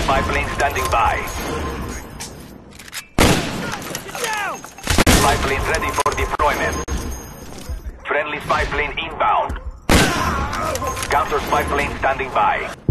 spy plane standing by. Spy plane ready for deployment. Friendly spy plane inbound. Counter spy plane standing by.